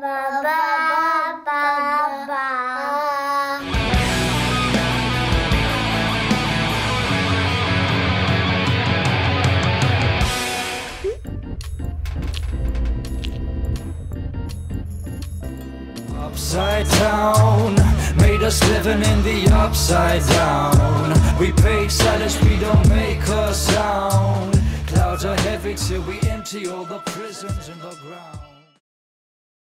ba ba ba ba. Upside down, made us living in the upside down. We paid silence, we don't make a sound. Clouds are heavy till we empty all the prisons in the ground.